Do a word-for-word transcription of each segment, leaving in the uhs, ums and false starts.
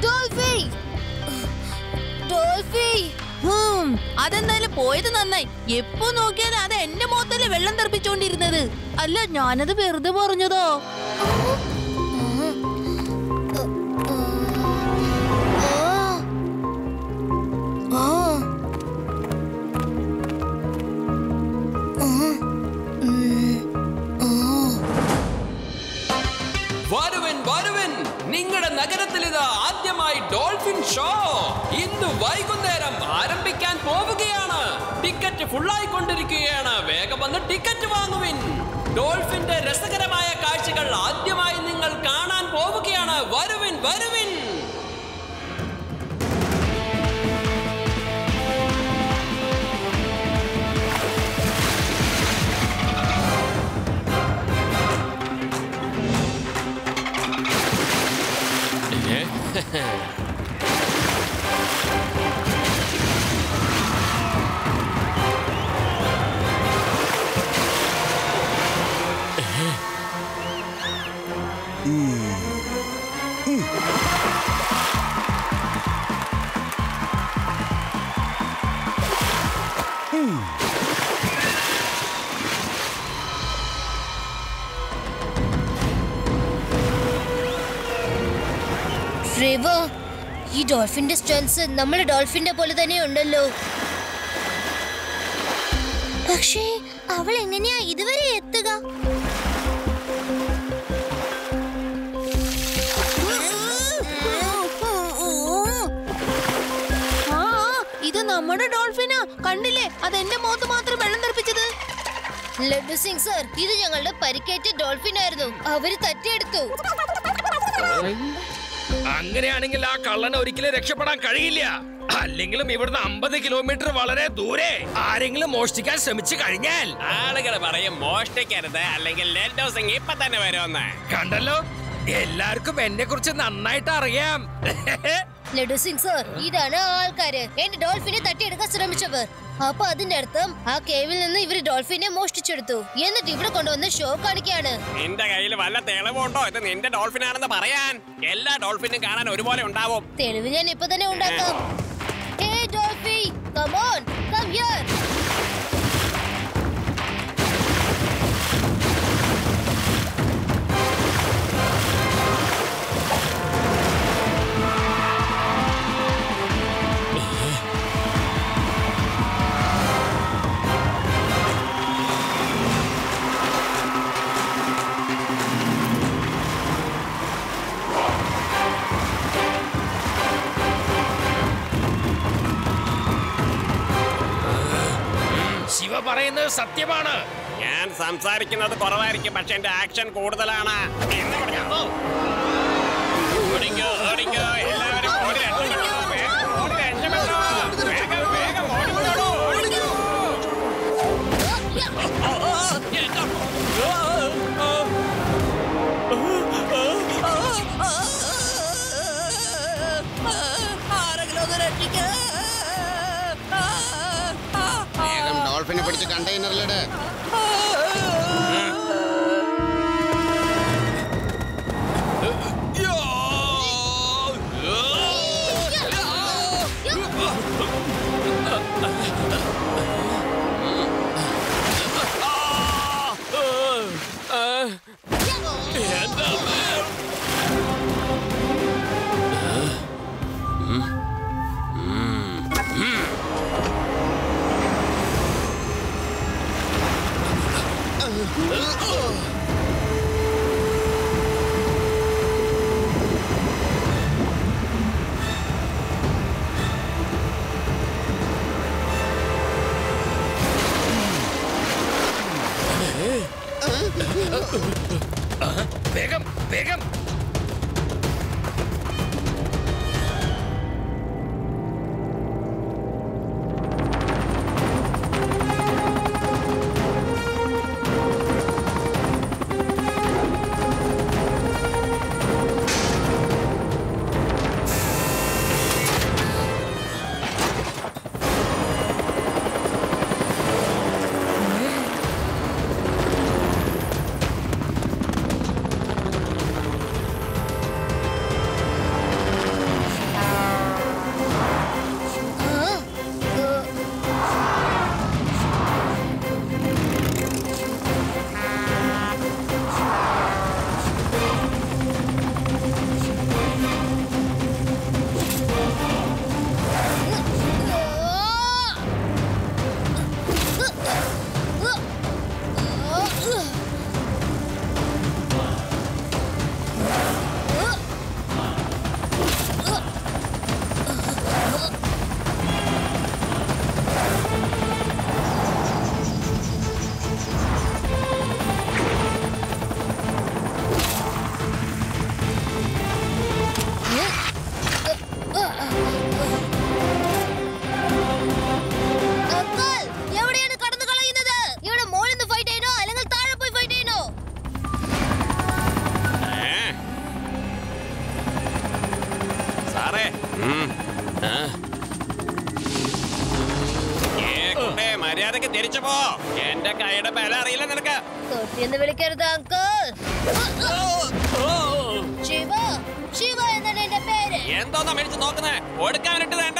അതെന്തായാലും പോയത് നന്നായി. എപ്പോ നോക്കിയാലും അത് എന്റെ മുഖത്തല്ലേ വെള്ളം തെറിപ്പിച്ചോണ്ടിരുന്നത്. അല്ല, ഞാനത് വെറുതെ പറഞ്ഞതോ. വരുവൻ വരുവൻ, നിങ്ങളുടെ നഗരത്തിൽ ഇത് ആദ്യമായി ഡോൾഫിൻ ഷോ ഇന്ന് വൈകുന്നേരം ആരംഭിക്കാൻ പോവുകയാണ്. ടിക്കറ്റ് ഫുള്ളായിക്കൊണ്ടിരിക്കുകയാണ്. വേഗം വന്ന് ടിക്കറ്റ് വാങ്ങുവിൻ. ഡോൾഫിന്റെ രസകരമായ കാഴ്ചകൾ ആദ്യമായി നിങ്ങൾ കാണാൻ പോവുകയാണ്. വരുവിൻ വരുവിൻ. ഈ ഡോൾഫിന്റെ സ്റ്റൺസ് നമ്മുടെ ഡോൾഫിന്റെ പോലെ തന്നെ ഉണ്ടല്ലോ. പക്ഷേ അവൾ എങ്ങനെയാ ഇതുവരെ എത്തുക? ഇത് നമ്മുടെ ഡോൾഫിനാ. കണ്ടില്ലേ, അത് എന്റെ മുഖത്ത് മാത്രം വെള്ളം തെറിപ്പിച്ചത്. ലഡു സിംഗ് സർ, ഇത് ഞങ്ങളുടെ പരിക്കേറ്റ ഡോൾഫിൻ ആയിരുന്നു. അവര് തട്ടിയെടുത്തു. അങ്ങനെയാണെങ്കിൽ ആ കള്ളനെ ഒരിക്കലും രക്ഷപ്പെടാൻ കഴിയില്ല. അല്ലെങ്കിലും ഇവിടുന്ന് അമ്പത് കിലോമീറ്റർ വളരെ ദൂരെ ആരെങ്കിലും മോഷ്ടിക്കാൻ ശ്രമിച്ചു കഴിഞ്ഞാൽ ആളുകൾ പറയും മോഷ്ടിക്കരുത്, അല്ലെങ്കിൽ ലഡു സിംഗ് ഇപ്പൊ തന്നെ വരുമെന്ന്. കണ്ടല്ലോ, എല്ലാവർക്കും എന്നെ കുറിച്ച് നന്നായിട്ട് അറിയാം. ലഡു സിംഗ് സർ, ഇതാണ് ആൾക്കാര് എന്റെ ഡോൾഫിനെ തട്ടിയെടുക്കാൻ ശ്രമിച്ചവർ. അപ്പൊ അതിന്റെ അർത്ഥം ആ കേവിൽ നിന്ന് ഇവര് ഡോൾഫിനെ മോഷ്ടിച്ചെടുത്തു, എന്നിട്ട് ഇവിടെ കൊണ്ടുവന്ന് ഷോ കാണിക്കാണ്. നിന്റെ കയ്യിൽ വല്ല തെളിവുണ്ടോ ഇത് നിന്റെ ഡോൾഫിനാണെന്ന് പറയാൻ? എല്ലാ ഡോൾഫിനും കാണാൻ ഒരുപോലെ ഉണ്ടാവും. തെളിവ് ഞാൻ ഇപ്പൊ തന്നെ ഉണ്ടാക്കാം. Hey Dolphy, come on, come here. Shiva പറയുന്നത് സത്യമാണ്. ഞാൻ സംസാരിക്കുന്നത് കുറവായിരിക്കും, പക്ഷെ എന്റെ ആക്ഷൻ കൂടുതലാണ്. ഡോൾഫിനെ പിടിച്ച് കണ്ടെയ്നറിലിട്. സാറേ മര്യാദക്ക് തിരിച്ചു പോ. എന്റെ കൈയുടെ ബലം അറിയില്ല നിനക്ക്. തൊട്ടിയെന്ന് വിളിക്കരുത് അങ്കിൾ. ശിവ, ശിവ എന്നാണ് എന്റെ പേര്. എന്തോന്നാ മേടിച്ച് നോക്കുന്നേ? കൊടുക്കാൻ വേണ്ടിട്ട് വേണ്ട.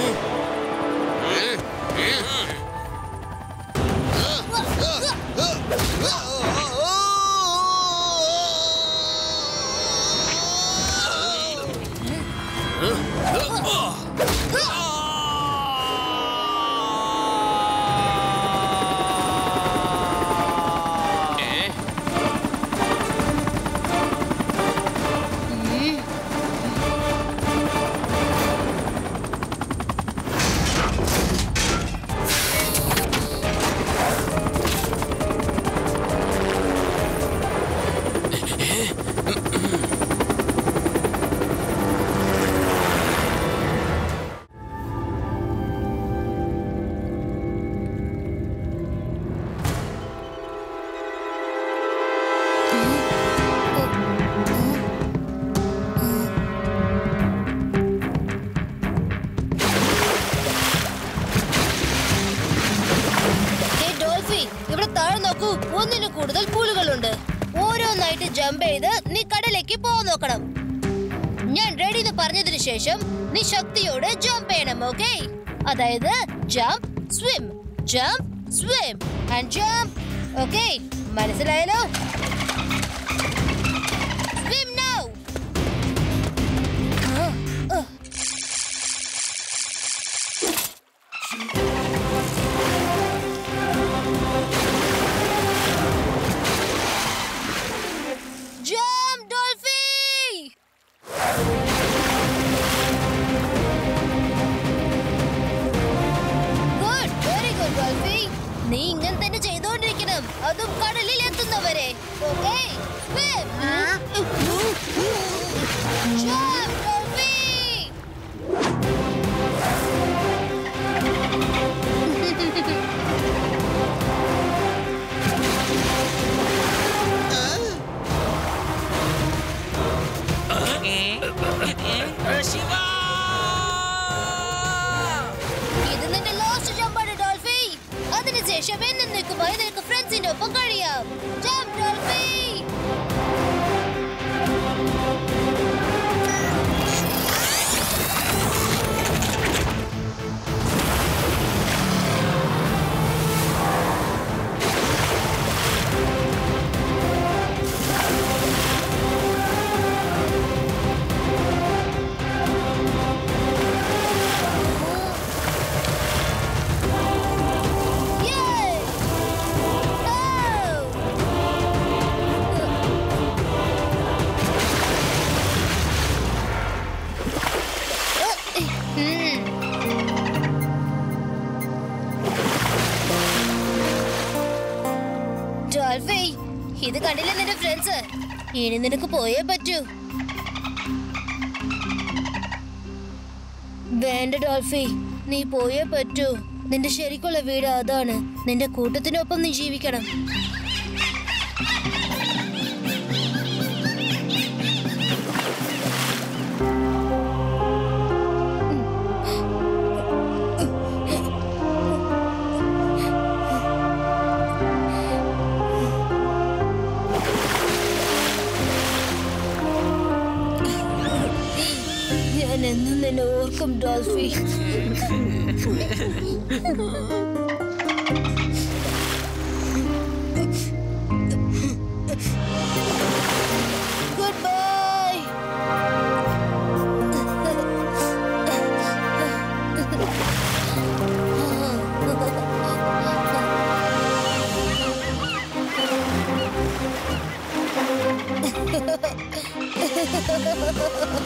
ഒന്നിനു കൂടുതൽ പൂളുകളുണ്ട്. ഓരോന്നായിട്ട് ജമ്പ് ചെയ്ത് നീ കടലേക്ക് പോകാൻ നോക്കണം. ഞാൻ റെഡി എന്ന് പറഞ്ഞതിന് ശേഷം നീ ശക്തിയോടെ ജമ്പ് ചെയ്യണം. ഓക്കെ? അതായത് jump swim, jump swim and jump. Okay, മനസ്സിലായല്ലോ? Swim now. Jump, Dolphin! Good, very good, Dolphin. നീ ഇങ്ങനെ തന്നെ ചെയ്തോണ്ടിരിക്കണം, അതും കടലിൽ എത്തുന്നവരെ. ഓക്കേ? Swim. Jump, Dolphin! ഇത് നിന്റെ ലാസ്റ്റ് ജമ്പാണ് ഡോൾഫി. അതിനുശേഷം എന്നേക്കുമായി നിനക്ക് ഫ്രണ്ട്സിന്റെ ഒപ്പം കഴിയാം. Jump Dolphy. ഡോൾഫി, ഇത് കണ്ടില്ല നിന്റെ ഫ്രണ്ട്സ്. ഇനി നിനക്ക് പോയേ പറ്റൂ. വേണ്ട ഡോൾഫി, നീ പോയേ പറ്റൂ. നിന്റെ ശരിക്കുള്ള വീട് അതാണ്. നിന്റെ കൂട്ടത്തിനൊപ്പം നീ ജീവിക്കണം. ഞാൻ എന്നും നിന്നെ ഓർക്കും ഡോൾഫി. Good bye. Ha ha ha ha ha.